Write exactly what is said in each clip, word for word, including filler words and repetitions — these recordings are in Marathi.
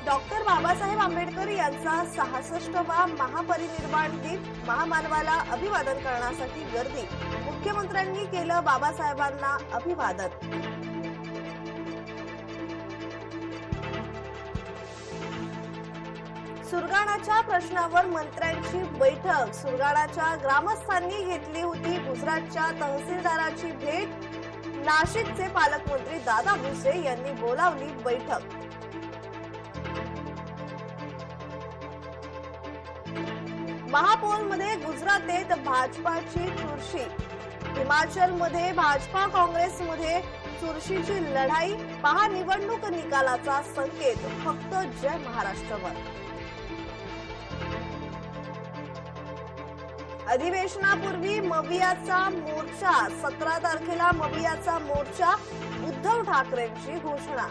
डॉक्टर बाबासाहेब आंबेडकर यांचा सहासष्टवा महापरिनिर्वाण दिन महामानवाला अभिवादन करण्यासाठी गर्दी। मुख्यमंत्र्यांनी केलं बाबासाहेबांना अभिवादन। सुरगाणाच्या प्रश्नावर मंत्र्यांची बैठक। सुरगाणाच्या ग्रामस्थांनी घेतली होती गुजरातच्या तहसीलदाराची भेट। नाशिकचे पालकमंत्री दादा भुसे यांनी बोलावली बैठक। महापौरमध्ये गुजरातेत भाजपाची चुरशी। हिमाचलमध्ये भाजपा काँग्रेसमध्ये चुरशीची लढाई। पहा निवडणूक निकालाचा संकेत फक्त जय महाराष्ट्रवर। अधिवेशनापूर्वी मवियाचा मोर्चा। सतरा तारखेला मवियाचा मोर्चा। उद्धव ठाकरेंची घोषणा।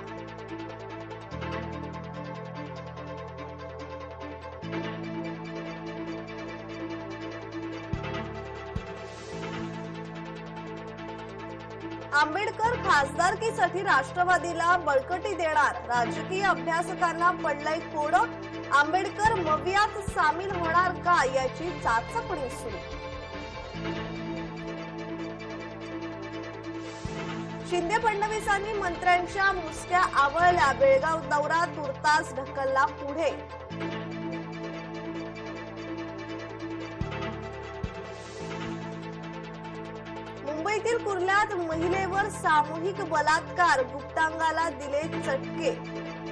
आंबेडकर खासदारकीसाठी राष्ट्रवादीला बळकटी देणार। राजकीय अभ्यासकांना पडलंय कोडं। आंबेडकर मवियात सामील होणार का याची चाचपणी सुरू। शिंदे फडणवीसांनी मंत्र्यांच्या मुसक्या आवळल्या। बेळगाव दौरा तुर्तास ढकलला पुढे। मुंबईतील कुर्ल्यात महिलेवर सामूहिक बलात्कार। गुप्तांगाला दिले चटके।